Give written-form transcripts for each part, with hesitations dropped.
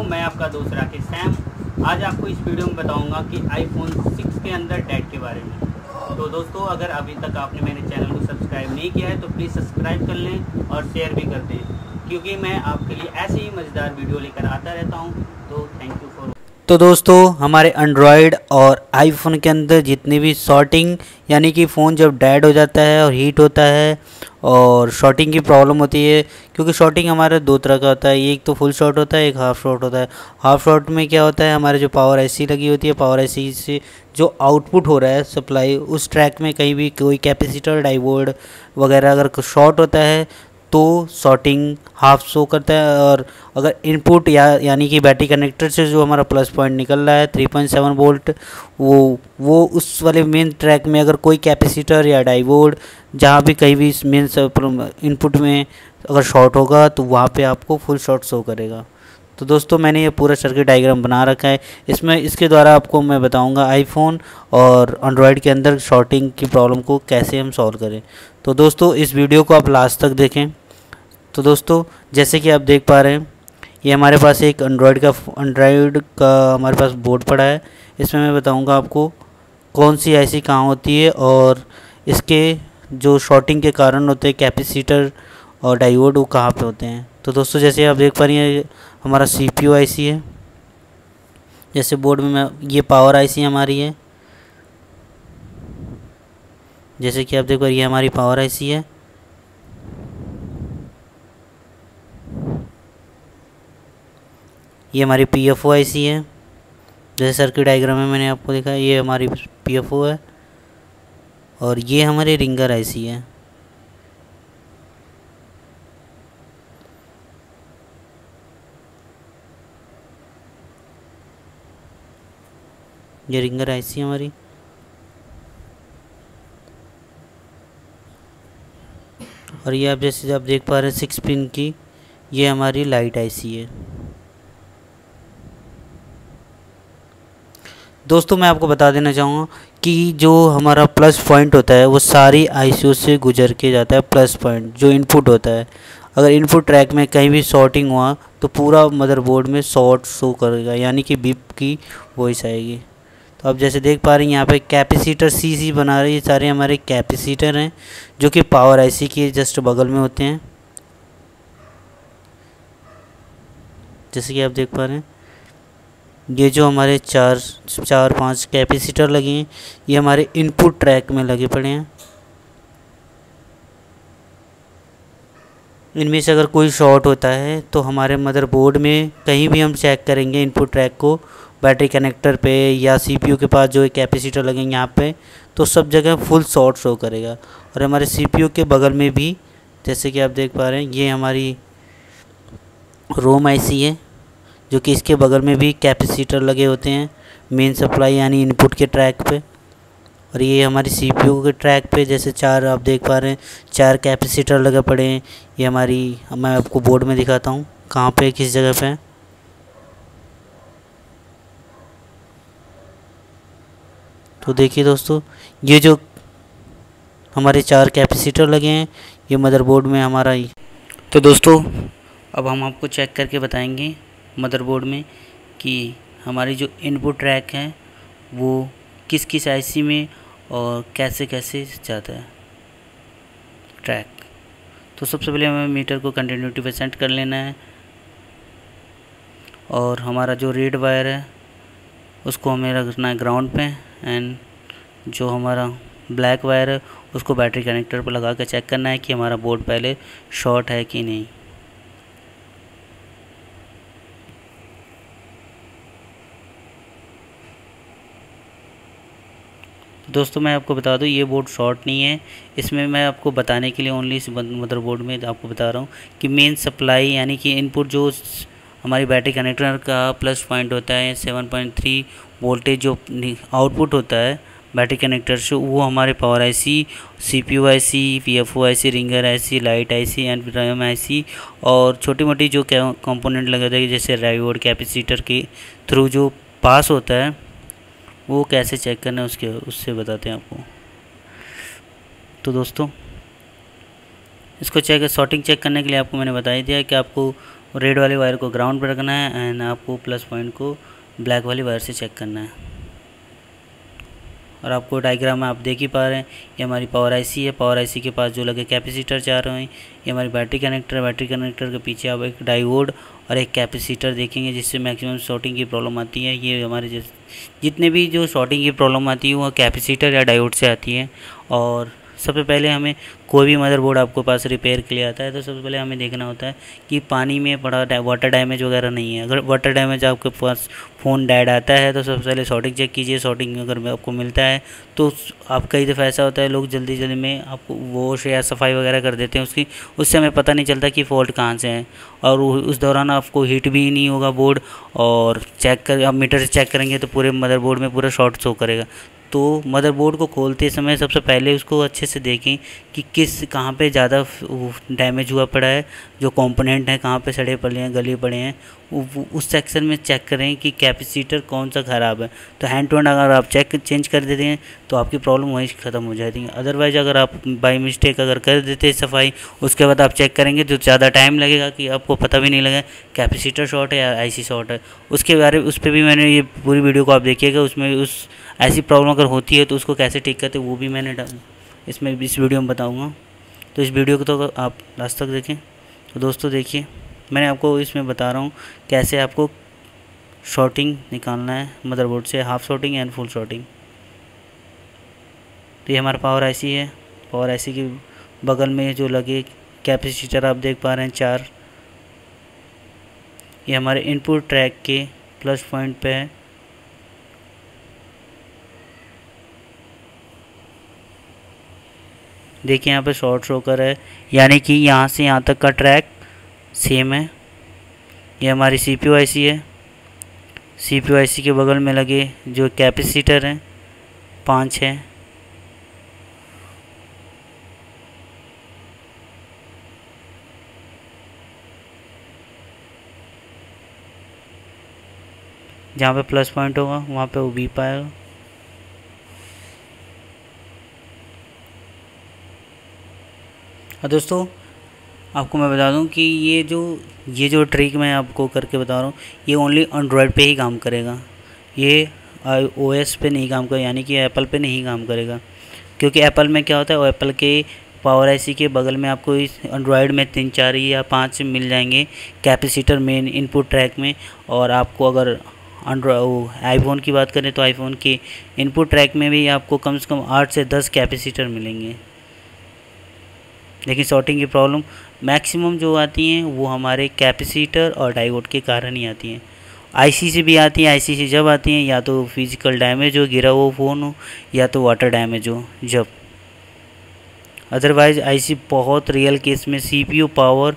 मैं आपका दोस्त राकेश सैम। आज आपको इस वीडियो में बताऊंगा कि आईफोन 6 के अंदर डैट के बारे में। तो दोस्तों, अगर अभी तक आपने मेरे चैनल को सब्सक्राइब नहीं किया है तो प्लीज़ सब्सक्राइब कर लें और शेयर भी कर दें, क्योंकि मैं आपके लिए ऐसे ही मज़ेदार वीडियो लेकर आता रहता हूँ। तो थैंक यू फॉर। तो दोस्तों, हमारे एंड्रॉयड और आईफोन के अंदर जितनी भी शॉर्टिंग यानी कि फ़ोन जब डेड हो जाता है और हीट होता है और शॉर्टिंग की प्रॉब्लम होती है, क्योंकि शॉर्टिंग हमारे दो तरह का होता है, एक तो फुल शॉट होता है, एक हाफ शॉट होता है। हाफ शॉट में क्या होता है, हमारे जो पावर आईसी लगी होती है, पावर आईसी से जो आउटपुट हो रहा है सप्लाई, उस ट्रैक में कहीं भी कोई कैपेसिटर डायोड वगैरह अगर शॉर्ट होता है तो शॉर्टिंग हाफ शो करता है। और अगर इनपुट यानी कि बैटरी कनेक्टर से जो हमारा प्लस पॉइंट निकल रहा है 3.7 वोल्ट, वो उस वाले मेन ट्रैक में अगर कोई कैपेसिटर या डायोड जहाँ भी कहीं भी मेन इनपुट में अगर शॉर्ट होगा तो वहाँ पे आपको फुल शॉट शो करेगा। तो दोस्तों, मैंने ये पूरा सर्किट डायग्राम बना रखा है। इसके द्वारा आपको मैं बताऊंगा आईफोन और एंड्रॉयड के अंदर शॉर्टिंग की प्रॉब्लम को कैसे हम सॉल्व करें। तो दोस्तों, इस वीडियो को आप लास्ट तक देखें। तो दोस्तों, जैसे कि आप देख पा रहे हैं, ये हमारे पास एक एंड्रॉयड का हमारे पास बोर्ड पड़ा है। इसमें मैं बताऊंगा आपको कौन सी आईसी कहाँ होती है और इसके जो शॉर्टिंग के कारण होते हैं कैपेसिटर और डायोड वो कहाँ पे होते हैं। तो दोस्तों, जैसे आप देख पा रही हैं, हमारा CPU आईसी है। जैसे बोर्ड में ये पावर आईसी हमारी है। जैसे कि आप देख पा रही हैं, ये हमारी पावर आईसी है। ये हमारी PFO आईसी है। जैसे सर्किट डायग्राम में मैंने आपको दिखा, ये हमारी PFO है और ये हमारी रिंगर आईसी है। ये रिंगर आईसी हमारी। और ये आप जैसे आप देख पा रहे हैं 6 पिन की, ये हमारी लाइट आईसी है। दोस्तों, मैं आपको बता देना चाहूँगा कि जो हमारा प्लस पॉइंट होता है वो सारी आईसीओ से गुजर के जाता है। प्लस पॉइंट जो इनपुट होता है, अगर इनपुट ट्रैक में कहीं भी शॉर्टिंग हुआ तो पूरा मदरबोर्ड में शॉर्ट शो करेगा, यानी कि बीप की वॉइस आएगी। तो आप जैसे देख पा रहे हैं, यहाँ पे कैपेसिटर CC बना रहे हैं। ये सारे हमारे कैपेसिटर हैं जो कि पावर आईसी के जस्ट बगल में होते हैं। जैसे कि आप देख पा रहे हैं, ये जो हमारे चार पांच कैपेसिटर लगे हैं, ये हमारे इनपुट ट्रैक में लगे पड़े हैं। इनमें से अगर कोई शॉर्ट होता है तो हमारे मदरबोर्ड में कहीं भी हम चेक करेंगे इनपुट ट्रैक को, बैटरी कनेक्टर पे या CPU के पास जो कैपेसिटर लगेंगे यहाँ पे, तो सब जगह फुल शॉर्ट शो करेगा। और हमारे CPU के बगल में भी, जैसे कि आप देख पा रहे हैं, ये हमारी रोम आईसी है जो कि इसके बगल में भी कैपेसिटर लगे होते हैं मेन सप्लाई यानी इनपुट के ट्रैक पे। और ये हमारी CPU के ट्रैक पे जैसे चार आप देख पा रहे हैं, 4 कैपेसिटर लगे पड़े हैं। ये मैं आपको बोर्ड में दिखाता हूँ कहाँ पे किस जगह पे है। तो देखिए दोस्तों, ये जो हमारे 4 कैपेसिटर लगे हैं, ये मदरबोर्ड में हमारा ही। तो दोस्तों, अब हम आपको चेक करके बताएंगे मदरबोर्ड में कि हमारी जो इनपुट ट्रैक है वो किस किस आईसी में और कैसे कैसे जाता है ट्रैक। तो सबसे पहले हमें मीटर को कंटिन्यूटी पे सेट कर लेना है और हमारा जो रेड वायर है उसको हमें रखना है ग्राउंड पे, एंड जो हमारा ब्लैक वायर है उसको बैटरी कनेक्टर पर लगा कर चेक करना है कि हमारा बोर्ड पहले शॉर्ट है कि नहीं। दोस्तों, मैं आपको बता दूं, ये बोर्ड शॉर्ट नहीं है। इसमें मैं आपको बताने के लिए ओनली इस मदरबोर्ड में आपको बता रहा हूँ कि मेन सप्लाई यानी कि इनपुट जो हमारी बैटरी कनेक्टर का प्लस पॉइंट होता है 7.3 वोल्टेज जो आउटपुट होता है बैटरी कनेक्टर से, वो हमारे power IC, CPU IC, PFO IC, ringer IC, light IC and RAM IC और छोटी मोटी जो कंपोनेंट लगे थे जैसे डायोड कैपेसिटर के थ्रू जो पास होता है वो कैसे चेक करना है उससे बताते हैं आपको। तो दोस्तों, इसको शॉर्टिंग चेक करने के लिए आपको मैंने बता ही दिया कि आपको रेड वाले वायर को ग्राउंड पर रखना है एंड आपको प्लस पॉइंट को ब्लैक वाली वायर से चेक करना है। और आपको डायग्राम में आप देख ही पा रहे हैं, ये हमारी पावर आईसी है। पावर आईसी के पास जो लगे कैपेसिटर चाह रहे हैं, ये हमारी बैटरी कनेक्टर है। बैटरी कनेक्टर के पीछे आप एक डायोड और एक कैपेसिटर देखेंगे, जिससे मैक्सिमम शॉर्टिंग की प्रॉब्लम आती है। ये हमारे जितने भी जो शॉर्टिंग की प्रॉब्लम आती है वो कैपेसिटर या डायोड से आती है। और सबसे पहले हमें कोई भी मदरबोर्ड आपको पास रिपेयर के लिए आता है तो सबसे पहले हमें देखना होता है कि पानी में पड़ा वाटर डैमेज वगैरह नहीं है। अगर वाटर डैमेज आपके पास फ़ोन डेड आता है तो सबसे पहले शॉर्टिंग चेक कीजिए। शॉर्टिंग अगर आपको मिलता है तो आप कई दफ़ा ऐसा होता है लोग जल्दी जल्दी में आपको वॉश या सफाई वगैरह कर देते हैं उसकी, उससे हमें पता नहीं चलता कि फ़ॉल्ट कहाँ से है। और उस दौरान आपको हीट भी नहीं होगा बोर्ड, और चेक कर आप मीटर से चेक करेंगे तो पूरे मदरबोर्ड में पूरा शॉर्ट शो करेगा। तो मदरबोर्ड को खोलते समय सबसे पहले उसको अच्छे से देखें कि कहाँ पे ज़्यादा डैमेज हुआ पड़ा है, जो कंपोनेंट हैं कहाँ पे सड़े पड़े हैं, गले पड़े हैं, उस सेक्शन में चेक करें कि कैपेसिटर कौन सा ख़राब है। तो हैंड टू हैंड अगर आप चेंज कर देते हैं तो आपकी प्रॉब्लम वहीं ख़त्म हो जाती है। अदरवाइज़ अगर आप बाय मिस्टेक अगर कर देते हैं सफाई, उसके बाद आप चेक करेंगे तो ज़्यादा टाइम लगेगा कि आपको पता भी नहीं लगा कैपेसिटर शॉर्ट है या आईसी शॉर्ट है। उस पर भी मैंने ये पूरी वीडियो को आप देखिएगा, उसमें उस ऐसी प्रॉब्लम अगर होती है तो उसको कैसे ठीक करते वो भी मैंने इस वीडियो में बताऊंगा। तो इस वीडियो को तो आप लास्ट तक देखें। तो दोस्तों देखिए, मैंने आपको इसमें बता रहा हूँ कैसे आपको शॉर्टिंग निकालना है मदरबोर्ड से, half shorting and full shorting. तो ये हमारा पावर आईसी है। पावर आईसी के बगल में जो लगे कैपेसिटर आप देख पा रहे हैं 4, ये हमारे इनपुट ट्रैक के प्लस पॉइंट पे है। देखिए यहाँ पे शॉर्ट शो कर है, यानी कि यहाँ से यहाँ तक का ट्रैक सेम है। ये हमारी सीपीयू आईसी है। सीपीयू आईसी के बगल में लगे जो कैपेसिटर हैं 5 है। जहाँ पे प्लस पॉइंट होगा वहाँ पे वो भी पाएगा। और दोस्तों आपको मैं बता दूं कि ये जो ट्रिक मैं आपको करके बता रहा हूँ ये ओनली एंड्रॉयड पे ही काम करेगा, ये ओएस पे नहीं काम करेगा, यानी कि एप्पल पे नहीं काम करेगा। क्योंकि एप्पल में क्या होता है, एप्पल के पावर आईसी के बगल में आपको इस एंड्रॉयड में 3 4 या 5 मिल जाएंगे कैपेसिटर मेन इनपुट ट्रैक में। और आपको अगर आईफोन की बात करें तो आईफोन के इनपुट ट्रैक में भी आपको कम से कम 8 से 10 कैपेसिटर मिलेंगे। लेकिन शॉर्टिंग की प्रॉब्लम मैक्सिमम जो आती हैं वो हमारे कैपेसिटर और डायोड के कारण ही आती हैं। आईसी से भी आती हैं। आईसी से जब आती हैं या तो फिजिकल डैमेज हो, गिरा हुआ फ़ोन हो, या तो वाटर डैमेज हो जब। अदरवाइज़ आईसी बहुत रियल केस में सीपीयू पावर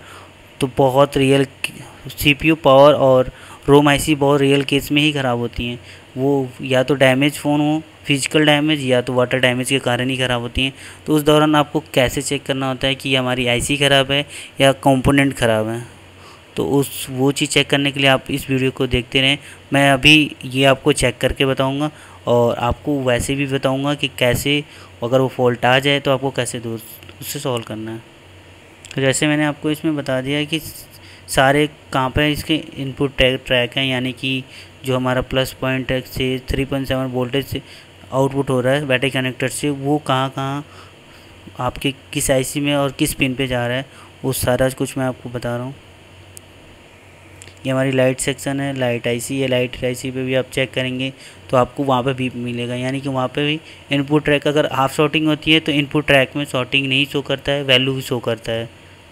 और रोम आईसी बहुत रियल केस में ही ख़राब होती हैं। वो या तो डैमेज फ़ोन हो, फिजिकल डैमेज, या तो वाटर डैमेज के कारण ही ख़राब होती हैं। तो उस दौरान आपको कैसे चेक करना होता है कि हमारी आईसी ख़राब है या कंपोनेंट ख़राब है। तो वो चीज़ चेक करने के लिए आप इस वीडियो को देखते रहें। मैं अभी ये आपको चेक करके बताऊंगा और आपको वैसे भी बताऊंगा कि कैसे अगर वो फॉल्ट आ जाए तो आपको कैसे उससे सॉल्व करना है। तो जैसे मैंने आपको इसमें बता दिया है कि सारे कहाँ पे इसके इनपुट ट्रैक हैं, यानी कि जो हमारा प्लस पॉइंट से 3.7 वोल्टेज से आउटपुट हो रहा है बैटरी कनेक्टर से, वो कहाँ आपके किस आईसी में और किस पिन पे जा रहा है, वो सारा कुछ मैं आपको बता रहा हूँ। ये हमारी लाइट सेक्शन है, लाइट आईसी है। लाइट आईसी पे भी आप चेक करेंगे तो आपको वहाँ पे भी मिलेगा, यानी कि वहाँ पे भी इनपुट ट्रैक अगर हाफ शॉर्टिंग होती है तो इनपुट ट्रैक में शॉर्टिंग नहीं शो करता है, वैल्यू भी शो करता है।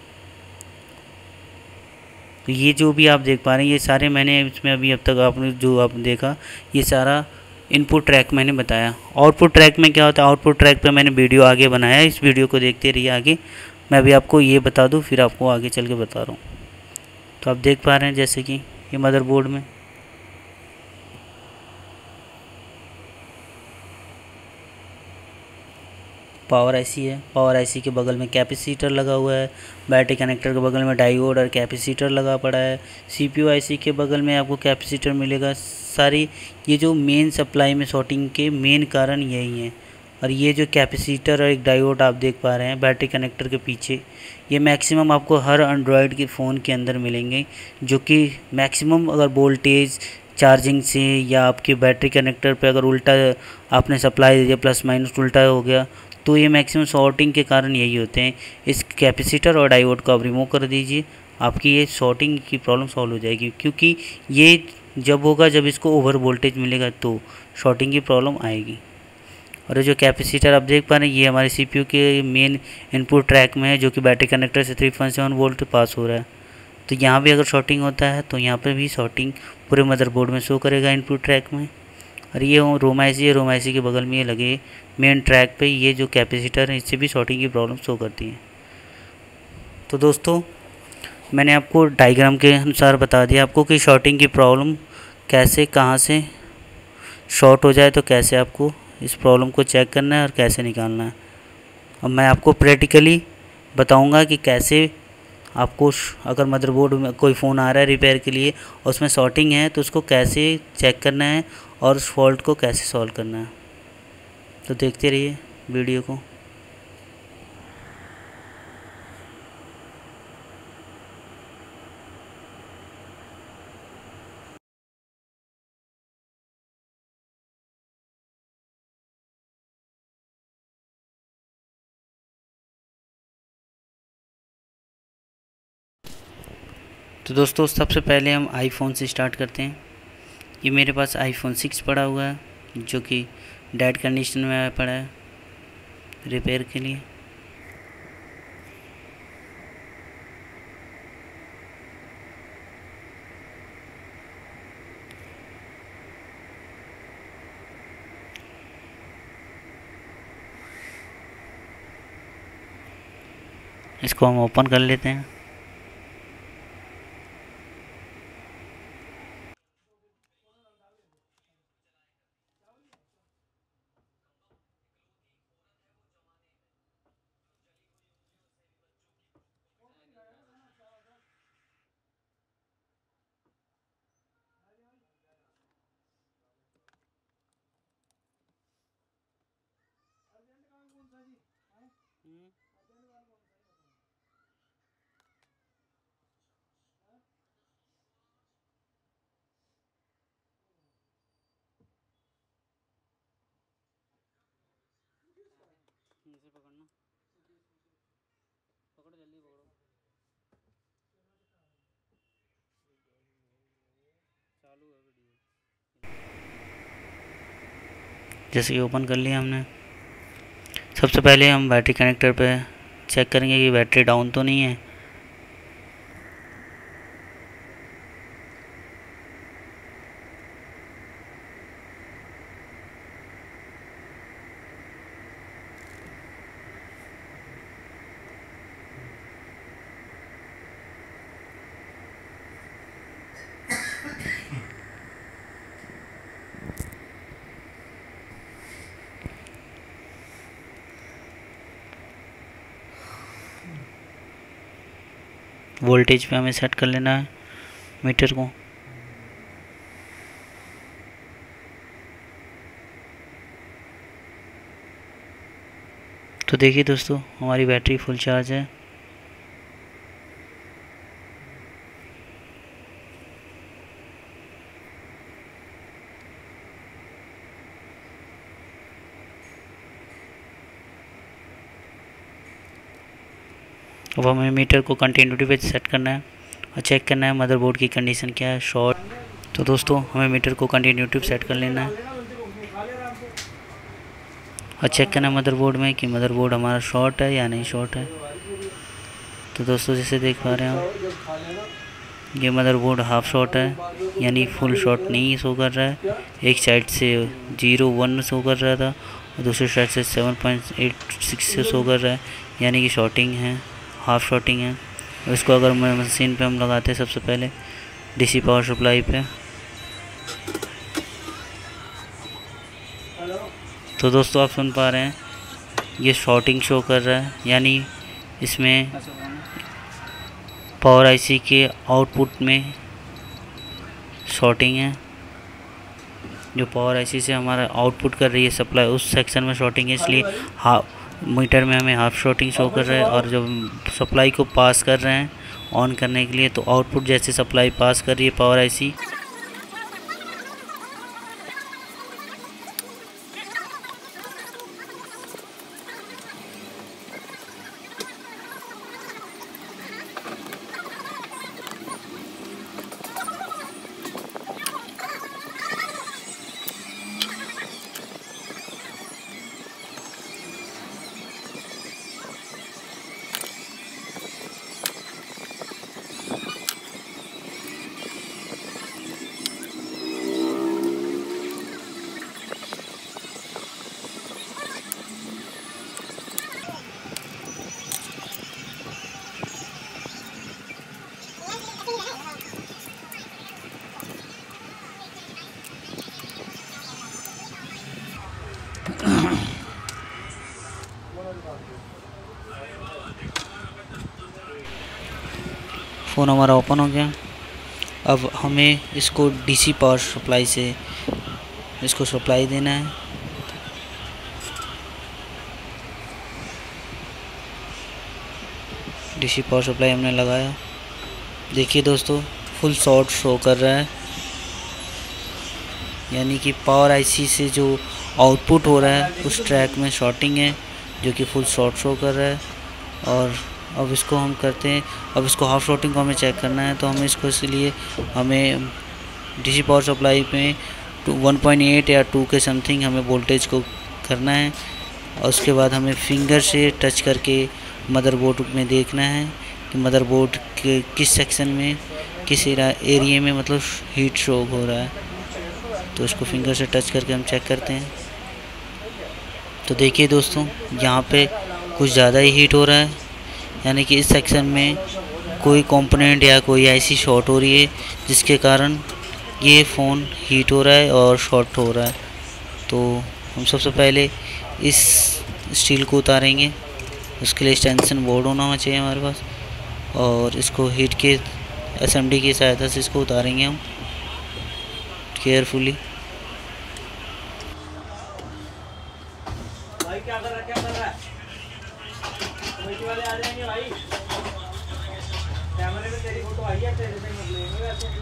तो ये जो भी आप देख पा रहे हैं ये सारे मैंने इसमें अभी अब तक आपने जो आप देखा ये सारा इनपुट ट्रैक मैंने बताया। आउटपुट ट्रैक में क्या होता है, आउटपुट ट्रैक पे मैंने वीडियो आगे बनाया, इस वीडियो को देखते रहिए आगे। मैं अभी आपको ये बता दूँ फिर आपको आगे चल के बता रहा हूँ। तो आप देख पा रहे हैं जैसे कि ये मदरबोर्ड में पावर आईसी है। पावर आईसी के बगल में कैपेसिटर लगा हुआ है। बैटरी कनेक्टर के बगल में डायोड और कैपेसिटर लगा पड़ा है। सीपीयू आईसी के बगल में आपको कैपेसिटर मिलेगा। सारी ये जो मेन सप्लाई में शॉर्टिंग के मेन कारण यही हैं। और ये जो कैपेसिटर और एक डायोड आप देख पा रहे हैं बैटरी कनेक्टर के पीछे, ये मैक्सिमम आपको हर एंड्रॉयड के फ़ोन के अंदर मिलेंगे, जो कि मैक्सिमम अगर वोल्टेज चार्जिंग से या आपके बैटरी कनेक्टर पे अगर उल्टा आपने सप्लाई दे दिया, प्लस माइनस उल्टा हो गया, तो ये मैक्सिमम शॉर्टिंग के कारण यही होते हैं। इस कैपेसिटर और डायोड को आप रिमूव कर दीजिए, आपकी ये शॉर्टिंग की प्रॉब्लम सॉल्व हो जाएगी, क्योंकि ये जब होगा जब इसको ओवर वोल्टेज मिलेगा तो शॉर्टिंग की प्रॉब्लम आएगी। और ये जो कैपेसिटर आप देख पा रहे हैं ये हमारे सीपीयू के मेन इनपुट ट्रैक में है, जो कि बैटरी कनेक्टर से 3.7 वोल्ट पास हो रहा है। तो यहाँ भी अगर शॉर्टिंग होता है तो यहाँ पे भी शॉर्टिंग पूरे मदरबोर्ड में शो करेगा इनपुट ट्रैक में। और ये रोम आईसी है, रोम आईसी के बगल में ये लगे मेन ट्रैक पे ये जो कैपेसिटर है इससे भी शॉर्टिंग की प्रॉब्लम शो करती है। तो दोस्तों मैंने आपको डायग्राम के अनुसार बता दिया आपको कि शॉर्टिंग की प्रॉब्लम कैसे, कहाँ से शॉर्ट हो जाए तो कैसे आपको इस प्रॉब्लम को चेक करना है और कैसे निकालना है। अब मैं आपको प्रैक्टिकली बताऊंगा कि कैसे आपको अगर मदरबोर्ड में कोई फ़ोन आ रहा है रिपेयर के लिए और उसमें शॉर्टिंग है तो उसको कैसे चेक करना है और उस फॉल्ट को कैसे सॉल्व करना है। तो देखते रहिए वीडियो को। तो दोस्तों सबसे पहले हम आईफोन से स्टार्ट करते हैं। ये मेरे पास आईफोन 6 पड़ा हुआ है, जो कि डेड कंडीशन में पड़ा है रिपेयर के लिए। इसको हम ओपन कर लेते हैं। पकड़ना, पकड़ो जल्दी पकड़ो, चालू है वीडियो। जैसे कि ओपन कर लिया हमने, सबसे पहले हम बैटरी कनेक्टर पे चेक करेंगे कि बैटरी डाउन तो नहीं है। वोल्टेज पे हमें सेट कर लेना है मीटर को। तो देखिए दोस्तों हमारी बैटरी फुल चार्ज है। अब हमें मीटर को कंटिन्यूटी पे सेट करना है और चेक करना है मदरबोर्ड की कंडीशन क्या है, शॉर्ट। तो दोस्तों हमें मीटर को कंटिन्यूटी पे सेट कर लेना है और चेक करना है मदरबोर्ड में कि मदरबोर्ड हमारा शॉर्ट है या नहीं शॉर्ट है। तो दोस्तों जैसे देख पा रहे हैं हम, ये मदरबोर्ड हाफ शॉर्ट है, यानी फुल शॉर्ट नहीं शो कर रहा है। एक साइड से 0.1 शो कर रहा था और दूसरी साइड से 7.86 से शो कर रहा है, यानी कि शॉर्टिंग है, हाफ शॉर्टिंग है। इसको अगर मशीन पे हम लगाते हैं सबसे पहले डीसी पावर सप्लाई पे, तो दोस्तों आप सुन पा रहे हैं ये शॉर्टिंग शो कर रहा है, यानी इसमें पावर आईसी के आउटपुट में शॉर्टिंग है। जो पावर आईसी से हमारा आउटपुट कर रही है सप्लाई, उस सेक्शन में शॉर्टिंग है, इसलिए मीटर में हमें हाफ शॉर्टिंग शो कर रहा है। और जब सप्लाई को पास कर रहे हैं ऑन करने के लिए, तो आउटपुट जैसे सप्लाई पास कर रही है पावर आईसी, फ़ोन हमारा ओपन हो गया। अब हमें इसको डीसी पावर सप्लाई से इसको सप्लाई देना है। डीसी पावर सप्लाई हमने लगाया। देखिए दोस्तों, फुल शॉर्ट शो कर रहा है, यानी कि पावर आईसी से जो आउटपुट हो रहा है उस ट्रैक में शॉर्टिंग है, जो कि फुल शॉर्ट शो कर रहा है। और अब इसको हम करते हैं, अब इसको हाफ शॉर्टिंग को हमें चेक करना है, तो हमें इसको इसलिए हमें डीसी पावर सप्लाई में 1.8 या 2 के समथिंग हमें वोल्टेज को करना है। और उसके बाद हमें फिंगर से टच करके मदरबोर्ड में देखना है कि मदरबोर्ड के किस सेक्शन में, किस एरिया में मतलब हीट शो हो रहा है। तो इसको फिंगर से टच करके हम चेक करते हैं। तो देखिए दोस्तों, यहाँ पे कुछ ज़्यादा ही हीट हो रहा है, यानी कि इस सेक्शन में कोई कंपोनेंट या कोई आईसी शॉर्ट हो रही है, जिसके कारण ये फ़ोन हीट हो रहा है और शॉर्ट हो रहा है। तो हम सबसे पहले इस स्टील को उतारेंगे, उसके लिए एक्सटेंशन बोर्ड होना चाहिए हमारे पास, और इसको हीट के एसएमडी की सहायता से इसको उतारेंगे हम केयरफुली। भाई क्या कर रहा है? कमेटी वाले आ जाएंगे भाई। कैमरे में तेरी फोटो आई है, तेरे से मत लेंगे वैसे।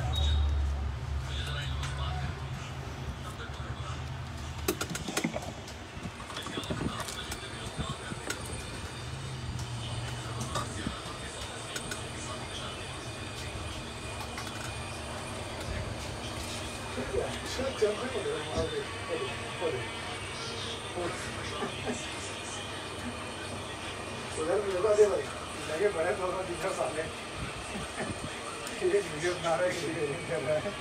लगे बड़े दोनों दिखा साले वीडियो बना रहे कर रहा है।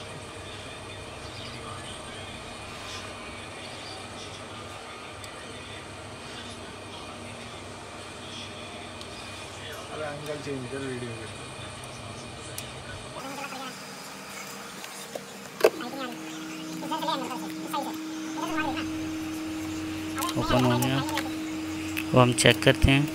अरे एंगल चेंज कर वीडियो में। ओपन हो गया। वो हम चेक करते हैं।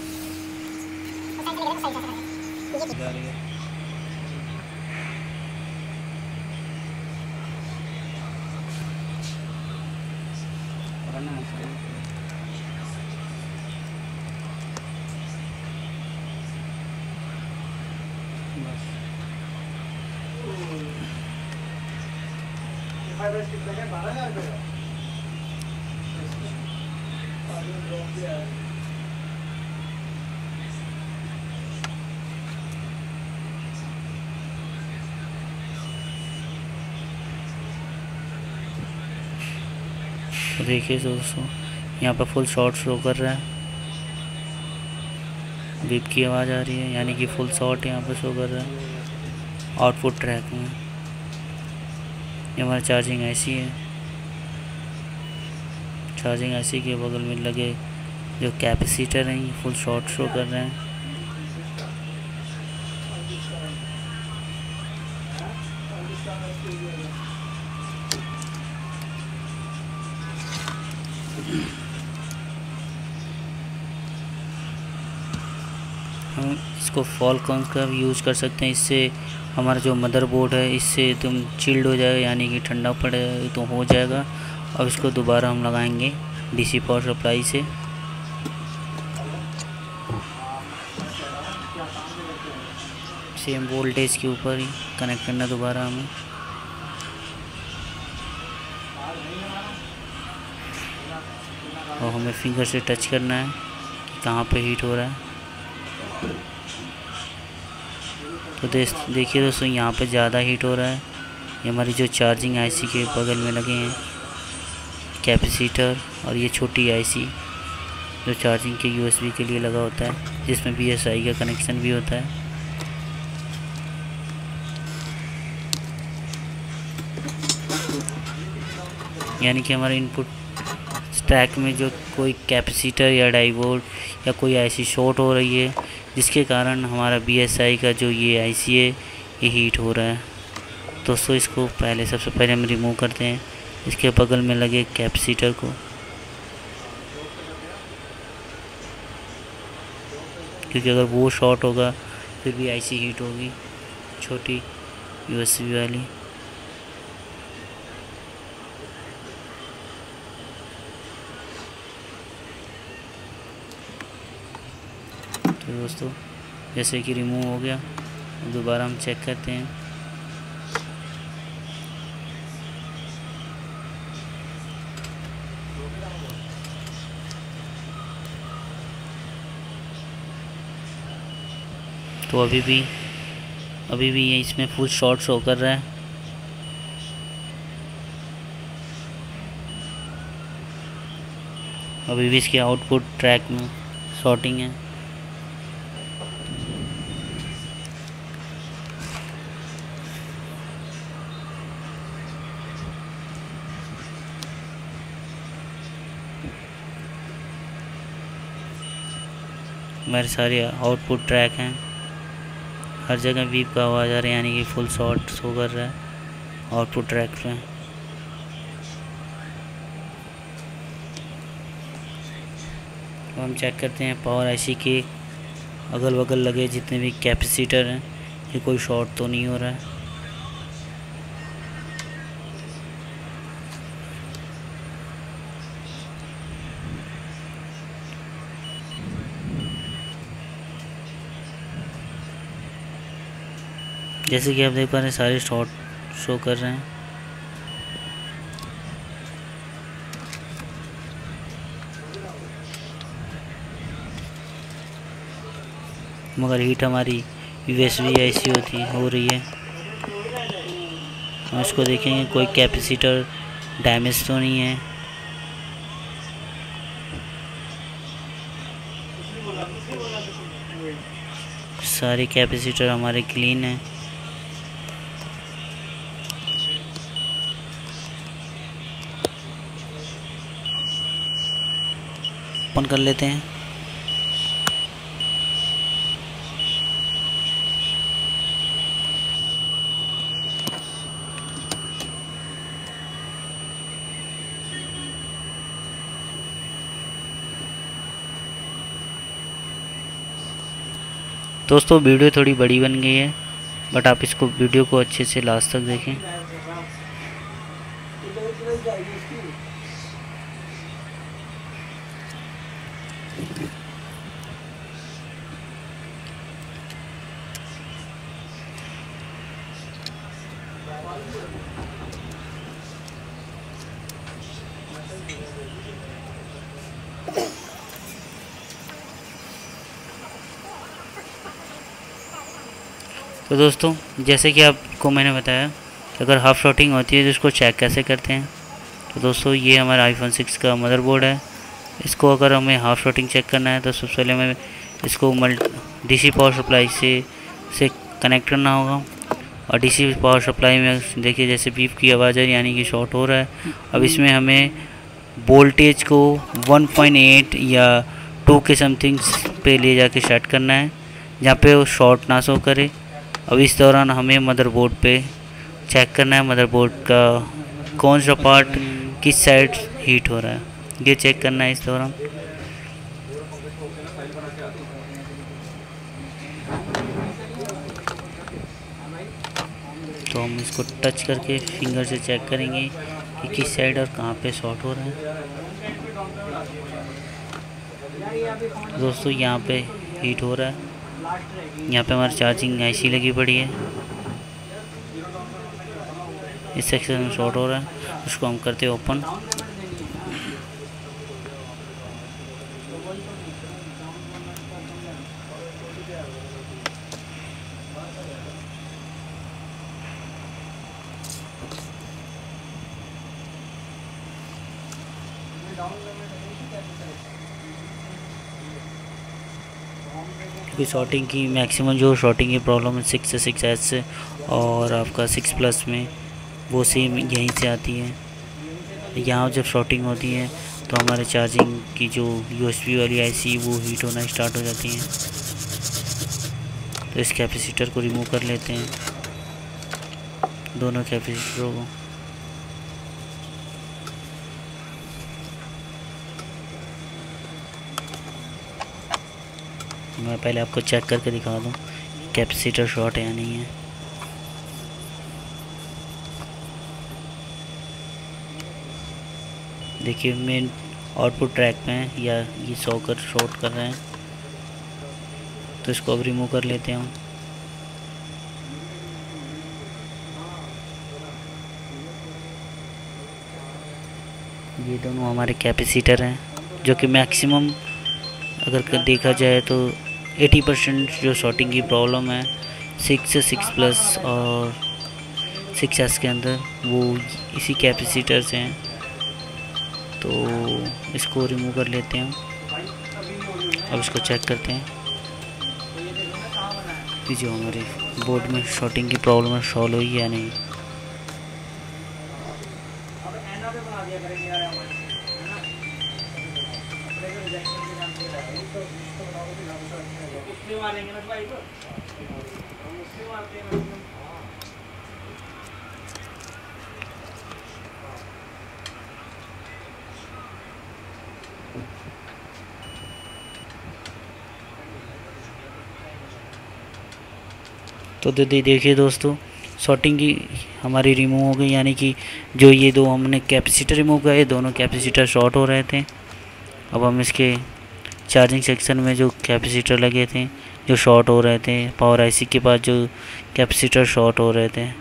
कितने का 12,000 रुपये का। तो देखिए दोस्तों, यहाँ पर फुल शॉट शो कर रहा है, बीप की आवाज़ आ रही है, यानी कि फुल शॉट यहाँ पर शो कर रहा है आउटपुट ट्रैक में। ये हमारा चार्जिंग आईसी है। चार्जिंग आईसी के बगल में लगे जो कैपेसिटर हैं, ये फुल शॉट शो कर रहे हैं। हम इसको फॉल कॉन्स का भी यूज़ कर सकते हैं। इससे हमारा जो मदरबोर्ड है इससे एकदम चिल्ड हो जाएगा, यानी कि ठंडा पड़े तो हो जाएगा। अब इसको दोबारा हम लगाएंगे डीसी पावर सप्लाई से। सेम वोल्टेज के ऊपर ही कनेक्ट करना दोबारा हमें। और हमें फिंगर से टच करना है कि कहाँ पे हीट हो रहा है। तो देखिए दोस्तों, यहाँ पे ज़्यादा हीट हो रहा है। ये हमारी जो चार्जिंग आईसी के बगल में लगे हैं कैपेसिटर, और ये छोटी आईसी जो चार्जिंग के यूएसबी के लिए लगा होता है, जिसमें बीएसआई का कनेक्शन भी होता है। यानी कि हमारे इनपुट स्टैक में जो कोई कैपेसिटर या डायोड या कोई आईसी शॉर्ट हो रही है, जिसके कारण हमारा बीएसआई का जो ये आईसी है ये हीट हो रहा है। दोस्तों इसको सबसे पहले हम रिमूव करते हैं इसके बगल में लगे कैपेसिटर को, क्योंकि अगर वो शॉर्ट होगा फिर भी आईसी हीट होगी, छोटी यूएसबी वाली। तो दोस्तों जैसे कि रिमूव हो गया, दोबारा हम चेक करते हैं। तो अभी भी ये इसमें फुल शॉर्ट शो कर रहा है। अभी भी इसके आउटपुट ट्रैक में शॉर्टिंग है। हमारे सारे आउटपुट ट्रैक हैं, हर जगह बीप का आवाज़ आ रहा है, यानी कि फुल शॉट शो कर रहा है आउटपुट ट्रैक पे। तो हम चेक करते हैं पावर आईसी के अगल बगल लगे जितने भी कैपेसिटर हैं कि कोई शॉर्ट तो नहीं हो रहा है। जैसे कि आप देख पा रहे हैं सारे शॉर्ट शो कर रहे हैं। मगर हीट हमारी यूएसबी आईसी हो रही है। हम इसको देखेंगे कोई कैपेसिटर डैमेज तो नहीं है। सारे कैपेसिटर हमारे क्लीन हैं। ओपन कर लेते हैं। दोस्तों वीडियो थोड़ी बड़ी बन गई है, बट आप इसको वीडियो को अच्छे से लास्ट तक देखें। तो दोस्तों जैसे कि आपको मैंने बताया कि अगर हाफ शॉर्टिंग होती है तो इसको चेक कैसे करते हैं। तो दोस्तों ये हमारा iPhone 6 का मदरबोर्ड है। इसको अगर हमें हाफ शॉर्टिंग चेक करना है तो सबसे पहले हमें इसको डीसी पावर सप्लाई से कनेक्ट करना होगा। और डीसी पावर सप्लाई में देखिए जैसे बीप की आवाज़ है, यानी कि शॉर्ट हो रहा है। अब इसमें हमें वोल्टेज को 1.8 या 2 के समथिंग पे ले जाके सेट करना है, जहाँ पे वो शॉर्ट ना शो करे। अब इस दौरान हमें मदरबोर्ड पे चेक करना है मदरबोर्ड का कौन सा पार्ट किस साइड हीट हो रहा है, ये चेक करना है इस दौरान। तो हम इसको टच करके फिंगर से चेक करेंगे कि किस साइड और कहाँ पे शॉर्ट हो रहा है। दोस्तों यहाँ पे हीट हो रहा है, यहाँ पे हमारी चार्जिंग आईसी लगी पड़ी है, इस सेक्शन में शॉर्ट हो रहा है। उसको हम करते हैं ओपन। क्योंकि शॉर्टिंग की मैक्सिमम जो शॉर्टिंग की प्रॉब्लम है 6 से 6S से और आपका 6+ में, वो सेम यहीं से आती है। यहाँ जब शॉर्टिंग होती है तो हमारे चार्जिंग की जो USB वाली आईसी वो हीट होना स्टार्ट हो जाती है। तो इस कैपेसिटर को रिमूव कर लेते हैं, दोनों कैपेसिटरों को। मैं पहले आपको चेक करके दिखा दूं कैपेसिटर शॉर्ट है या नहीं है। देखिए मेन आउटपुट ट्रैक पे है या ये शॉर्ट कर रहे हैं, तो इसको अब रिमूव कर लेते हैं हम। ये दोनों हमारे कैपेसिटर हैं जो कि मैक्सिमम अगर देखा जाए तो 80% जो शॉर्टिंग की प्रॉब्लम है 6 से 6+ और 6S के अंदर, वो इसी कैपेसिटर से हैं। तो इसको रिमूव कर लेते हैं। अब इसको चेक करते हैं कि जो हमारे बोर्ड में शॉर्टिंग की प्रॉब्लम है सॉल्व हुई या नहीं। तो देखिए दोस्तों, शॉर्टिंग की हमारी रिमूव हो गई, यानी कि जो ये दो हमने कैपेसिटर रिमूव किए, दोनों कैपेसिटर शॉर्ट हो रहे थे। अब हम इसके चार्जिंग सेक्शन में जो कैपेसिटर लगे थे जो शॉर्ट हो रहे थे, पावर आईसी के पास जो कैपेसिटर शॉर्ट हो रहे थे,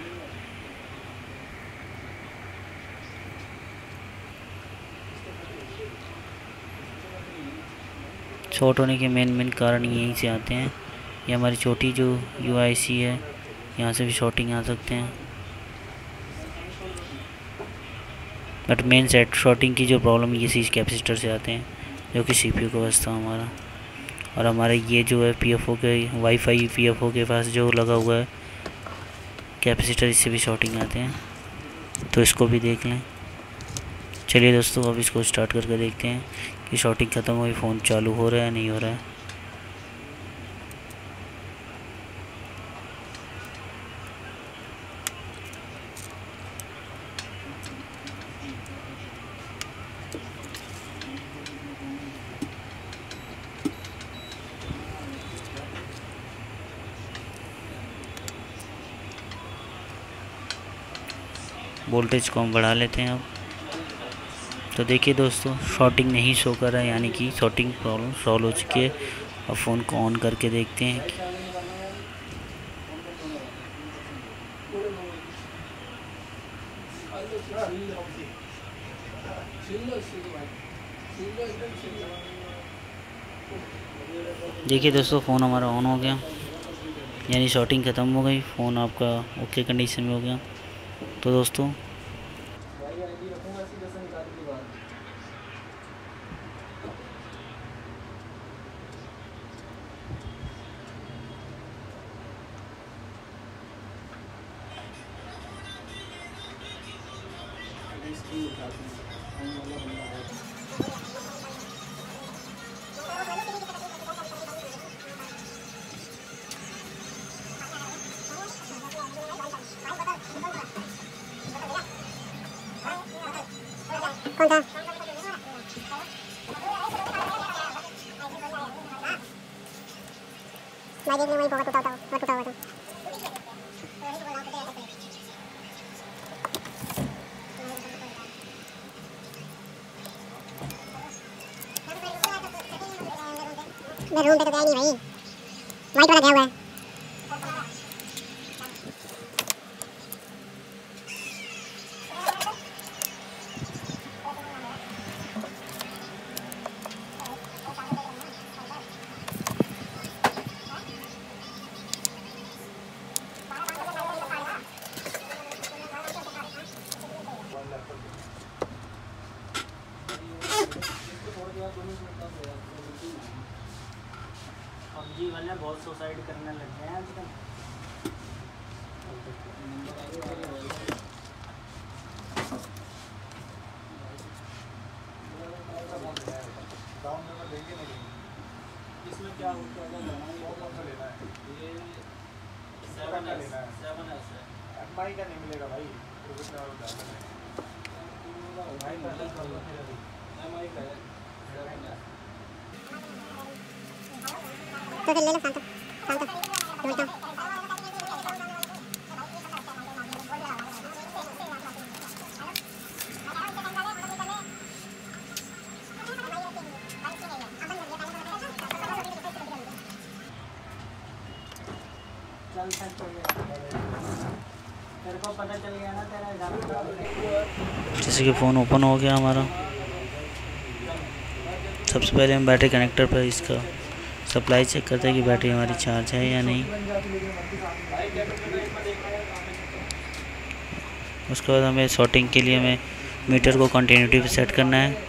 शॉर्ट होने के मेन कारण यहीं से आते हैं। ये हमारी छोटी जो यूआईसी है, यहाँ से भी शॉर्टिंग आ सकते हैं। बट मेन सेट शॉर्टिंग की जो प्रॉब्लम ये इसी कैपेसिटर से आते हैं, जो कि सीपीयू का वास्ता हमारा। और हमारा ये जो है पीएफओ के वाईफाई पीएफओ के पास जो लगा हुआ है कैपेसिटर, इससे भी शॉर्टिंग आते हैं। तो इसको भी देख लें। चलिए दोस्तों, अब इसको स्टार्ट करके देखते हैं कि शॉर्टिंग ख़त्म हुई, फ़ोन चालू हो रहा है नहीं हो रहा है। वोल्टेज को हम बढ़ा लेते हैं अब। तो देखिए दोस्तों, शॉर्टिंग नहीं शो कर रहा है, यानी कि शॉर्टिंग प्रॉब्लम सॉल्व हो चुकी है। अब फ़ोन को ऑन करके देखते हैं कि देखिए दोस्तों, फ़ोन हमारा ऑन हो गया, यानी शॉर्टिंग ख़त्म हो गई, फ़ोन आपका ओके कंडीशन में हो गया। तो दोस्तों कौन था? मैं देख ले, वही बहुत टूटा हुआ था। मैं रूम पे तो गया नहीं भाई, वाइट वाला गया हुआ है। अब ये वाले बहुत सुसाइड करने लग गए हैं आजकल। इसमें क्या होता है? ये 7S है। एमआई का नहीं मिलेगा भाई, एमआई का है। तो फिर ले लो शाम तक ढूंढता हूँ। चल सकते तेरे को पता चल गया ना तेरा। जैसे कि फ़ोन ओपन हो गया हमारा। सबसे पहले हम बैटरी कनेक्टर पर इसका सप्लाई चेक करते हैं कि बैटरी हमारी चार्ज है या नहीं। उसके बाद हमें शॉर्टिंग के लिए हमें मीटर को कंटिन्यूटी पे सेट करना है।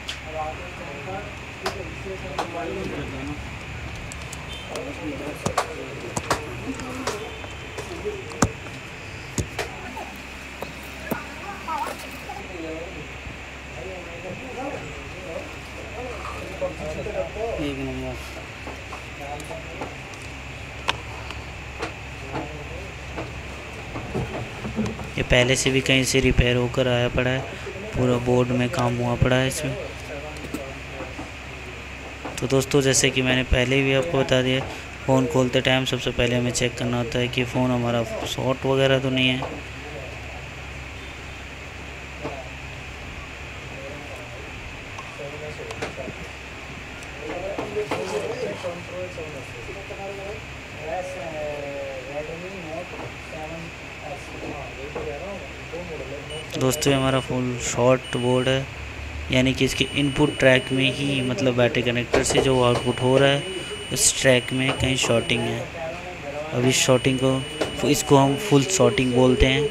एक नंबर। ये पहले से भी कहीं से रिपेयर होकर आया पड़ा है, पूरा बोर्ड में काम हुआ पड़ा है इसमें। तो दोस्तों जैसे कि मैंने पहले भी आपको बता दिया, फ़ोन खोलते टाइम सबसे पहले हमें चेक करना होता है कि फ़ोन हमारा शॉर्ट वगैरह तो नहीं है। दोस्तों हमारा फुल शॉर्ट बोर्ड है, यानी कि इसके इनपुट ट्रैक में ही मतलब बैटरी कनेक्टर से जो आउटपुट हो रहा है उस ट्रैक में कहीं शॉर्टिंग है। अब इस शॉर्टिंग को इसको हम फुल शॉर्टिंग बोलते हैं।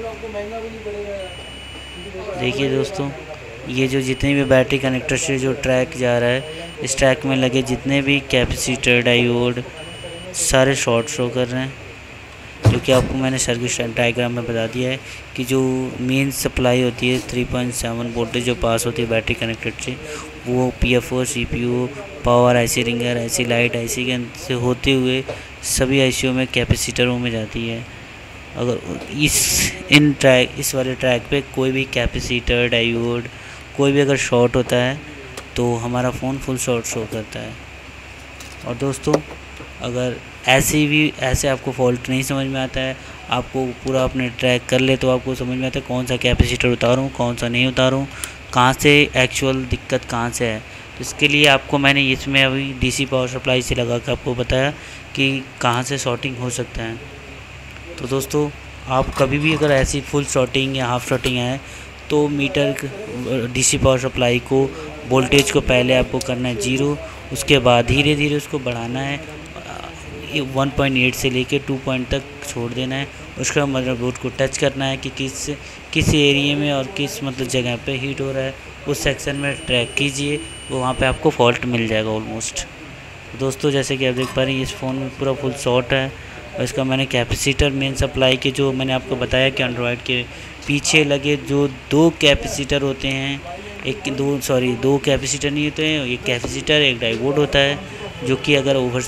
देखिए दोस्तों, ये जो जितने भी बैटरी कनेक्टर से जो ट्रैक जा रहा है, इस ट्रैक में लगे जितने भी कैपेसिटर डायोड सारे शॉर्ट शो कर रहे हैं, क्योंकि आपको मैंने सर्किट डायग्राम में बता दिया है कि जो मेन सप्लाई होती है 3.7 वोल्टेज जो पास होती है बैटरी कनेक्टेड से, वो PFO CPU power IC ringer IC light IC के से होते हुए सभी ICO में कैपेसिटरों में जाती है। अगर इस वाले ट्रैक पे कोई भी कैपेसिटर डायोड कोई भी अगर शॉर्ट होता है तो हमारा फ़ोन फुल शॉर्ट शो करता है। और दोस्तों अगर ऐसे आपको फॉल्ट नहीं समझ में आता है, आपको पूरा अपने ट्रैक कर ले तो आपको समझ में आता है कौन सा कैपेसिटर उतारूँ कौन सा नहीं उतारूँ, कहाँ से एक्चुअल दिक्कत कहाँ से है। तो इसके लिए आपको मैंने इसमें अभी DC पावर सप्लाई से लगा कर आपको बताया कि कहाँ से शॉर्टिंग हो सकता है। तो दोस्तों आप कभी भी अगर ऐसी फुल शॉर्टिंग या हाफ शॉर्टिंग है तो मीटर DC पावर सप्लाई को वोल्टेज को पहले आपको करना है 0, उसके बाद धीरे धीरे उसको बढ़ाना है 1.8 से लेके 2 पॉइंट तक छोड़ देना है। उसका मदरबोर्ड को टच करना है कि किस एरिया में और किस मतलब जगह पे हीट हो रहा है, उस सेक्शन में ट्रैक कीजिए, वो वहाँ पे आपको फॉल्ट मिल जाएगा ऑलमोस्ट। दोस्तों जैसे कि आप देख पा रहे हैं इस फ़ोन में पूरा फुल शॉर्ट है, और इसका मैंने कैपेसिटर मेन सप्लाई के जो मैंने आपको बताया कि एंड्रॉयड के पीछे लगे जो 2 कैपेसिटर होते हैं, दो कैपेसिटर नहीं होते हैं, एक कैपेसिटर एक डायोड होता है, जो कि अगर ओवर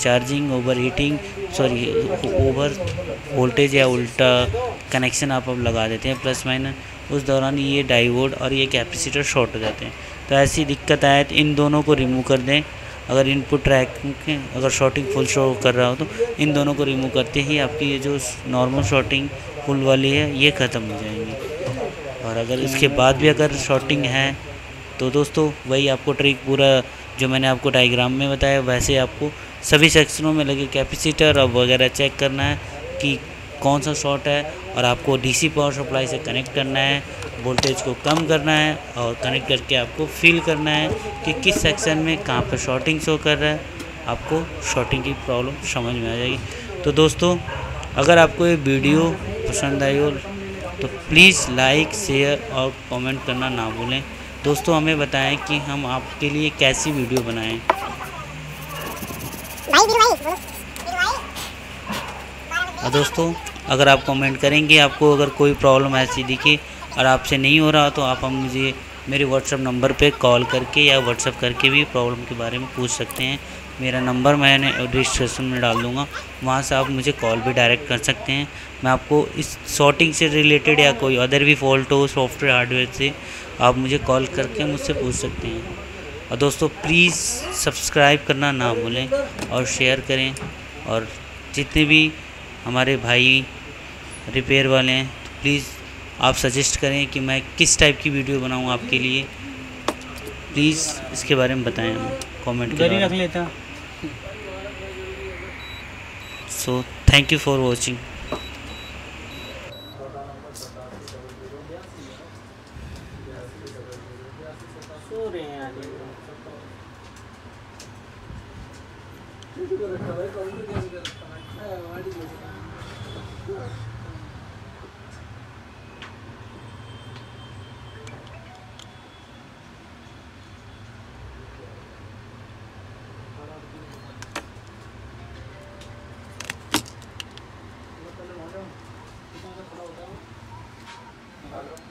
वोल्टेज या उल्टा कनेक्शन आप अब लगा देते हैं प्लस माइनस, उस दौरान ये डायोड और ये कैपेसिटर शॉर्ट हो जाते हैं। तो ऐसी दिक्कत आए तो इन दोनों को रिमूव कर दें। अगर इनपुट ट्रैक अगर शॉर्टिंग फुल शो कर रहा हो तो इन दोनों को रिमूव करते ही आपकी ये जो नॉर्मल शॉर्टिंग फुल वाली है ये ख़त्म हो जाएगी। और अगर इसके बाद भी अगर शॉर्टिंग है तो दोस्तों वही आपको ट्रिक पूरा जो मैंने आपको डायग्राम में बताया वैसे आपको सभी सेक्शनों में लगे कैपेसिटर और वगैरह चेक करना है कि कौन सा शॉर्ट है, और आपको डीसी पावर सप्लाई से कनेक्ट करना है, वोल्टेज को कम करना है और कनेक्ट करके आपको फील करना है कि किस सेक्शन में कहाँ पर शॉर्टिंग शो कर रहा है। आपको शॉर्टिंग की प्रॉब्लम समझ में आ जाएगी। तो दोस्तों, अगर आपको ये वीडियो पसंद आई हो तो प्लीज़ लाइक, शेयर और कमेंट करना ना भूलें। दोस्तों, हमें बताएं कि हम आपके लिए कैसी वीडियो बनाएं। और दोस्तों, अगर आप कमेंट करेंगे, आपको अगर कोई प्रॉब्लम ऐसी दिखे और आपसे नहीं हो रहा तो आप मुझे मेरे व्हाट्सएप नंबर पे कॉल करके या व्हाट्सएप करके भी प्रॉब्लम के बारे में पूछ सकते हैं। मेरा नंबर मैंने डिस्क्रिप्शन में डाल दूँगा, वहाँ से आप मुझे कॉल भी डायरेक्ट कर सकते हैं। मैं आपको इस शॉर्टिंग से रिलेटेड या कोई अदर भी फॉल्ट हो सॉफ्टवेयर हार्डवेयर से, आप मुझे कॉल करके मुझसे पूछ सकते हैं। और दोस्तों, प्लीज़ सब्सक्राइब करना ना भूलें और शेयर करें। और जितने भी हमारे भाई रिपेयर वाले हैं, तो प्लीज़ आप सजेस्ट करें कि मैं किस टाइप की वीडियो बनाऊं आपके लिए। प्लीज़ इसके बारे में बताएं हमें कमेंट के रख लेता। So thank you for watching. सो रहे हैं हेलो